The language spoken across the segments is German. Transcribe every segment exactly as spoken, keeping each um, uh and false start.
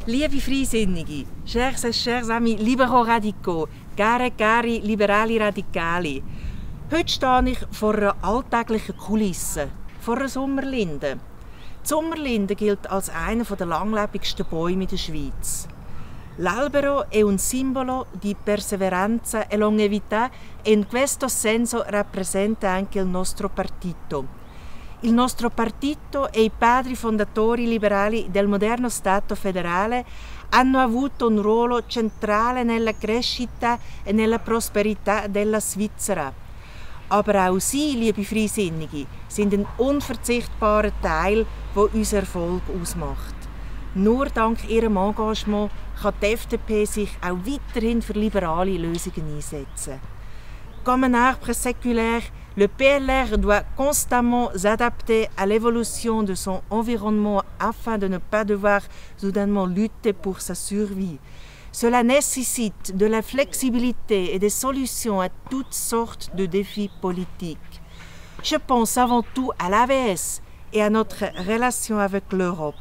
Liebe Freisinnige, chers et chers amis libéraux radicaux, care cari liberali radicali. Heute stehe ich vor einer alltäglichen Kulisse, vor einer Sommerlinde. Die Sommerlinde gilt als einer der langlebigsten Bäume in der Schweiz. L'albero è un simbolo di perseveranza e longevità e in questo senso rappresenta anche il nostro partito. Il nostro partito e i padri fondatori liberali del moderno Stato federale hanno avuto un ruolo centrale nella crescita e nella prosperità della Svizzera. Aber auch Sie, liebe Freisinnige, sind ein unverzichtbarer Teil, der unseren Erfolg ausmacht. Nur dank Ihrem Engagement kann die F D P sich auch weiterhin für liberale Lösungen einsetzen. Comme un arbre séculaire, le P L R doit constamment s'adapter à l'évolution de son environnement afin de ne pas devoir soudainement lutter pour sa survie. Cela nécessite de la flexibilité et des solutions à toutes sortes de défis politiques. Je pense avant tout à l'A V S et à notre relation avec l'Europe.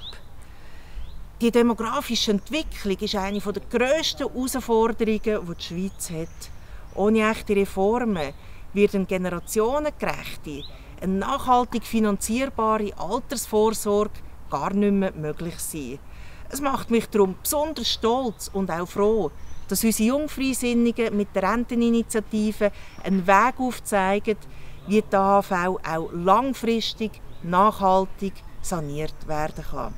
Die demografische Entwicklung ist eine der grössten Herausforderungen, die die Schweiz hat. Ohne echte Reformen wird eine generationengerechte, eine nachhaltig finanzierbare Altersvorsorge gar nicht mehr möglich sein. Es macht mich darum besonders stolz und auch froh, dass unsere Jungfreisinnigen mit der Renteninitiative einen Weg aufzeigen, wie die A H V auch langfristig, nachhaltig saniert werden kann.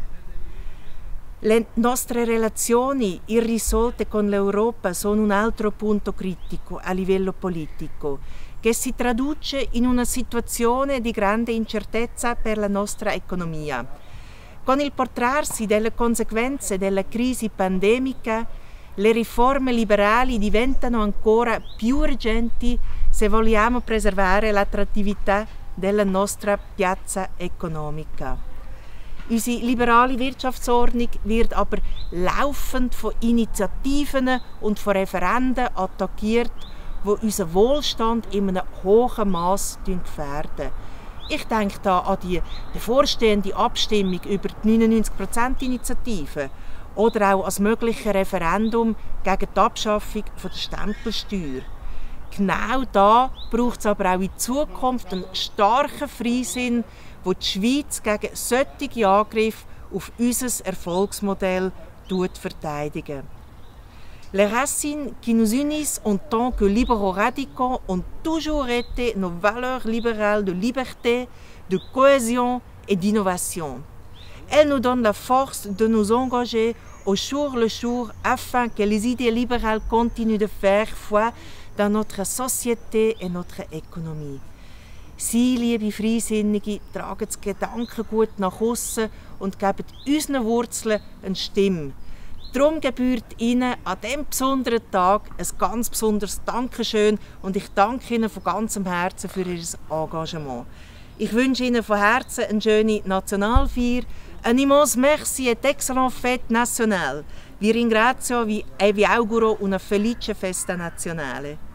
Le nostre relazioni irrisolte con l'Europa sono un altro punto critico a livello politico, che si traduce in una situazione di grande incertezza per la nostra economia. Con il protrarsi delle conseguenze della crisi pandemica, le riforme liberali diventano ancora più urgenti se vogliamo preservare l'attrattività della nostra piazza economica. Unsere liberale Wirtschaftsordnung wird aber laufend von Initiativen und von Referenden attackiert, die unseren Wohlstand in einem hohen Maß gefährden. Ich denke da an die bevorstehende Abstimmung über die neunundneunzig Prozent Initiative oder auch als mögliche Referendum gegen die Abschaffung der Stempelsteuer. Genau da braucht es aber auch in Zukunft einen starken Freisinn, wo die Schweiz gegen solche Angriffe auf unser Erfolgsmodell verteidigt. Les racines qui nous unissent en tant que libéraux radicaux ont toujours été nos valeurs libérales de liberté, de cohésion et d'innovation. Elles nous donnent la force de nous engager au jour le jour afin que les idées libérales continuent de faire foi dans notre société et notre économie. Sie, liebe Freisinnige, tragen das Gedankengut nach aussen und geben unseren Wurzeln eine Stimme. Darum gebührt Ihnen an diesem besonderen Tag ein ganz besonderes Dankeschön und ich danke Ihnen von ganzem Herzen für Ihr Engagement. Ich wünsche Ihnen von Herzen eine schöne Nationalfeier, un immense merci et excellente fête nationale. Vi ringrazio e vi auguro una felice festa nazionale.